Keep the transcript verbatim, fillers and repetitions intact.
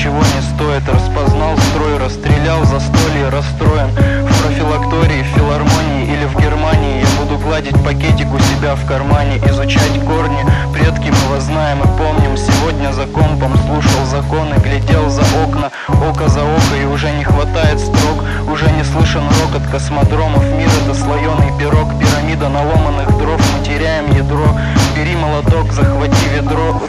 ничего не стоит. Распознал строй, расстрелял застолье, расстроен. В профилактории, в филармонии или в Германии я буду гладить пакетик у себя в кармане, изучать корни. Предки мы вас знаем и помним. Сегодня за компом слушал законы, глядел за окна, око за око, и уже не хватает строк. Уже не слышен рокот космодромов. Мир — это слоеный пирог, пирамида наломанных дров. Мы теряем ядро. Бери молоток, захвати ведро.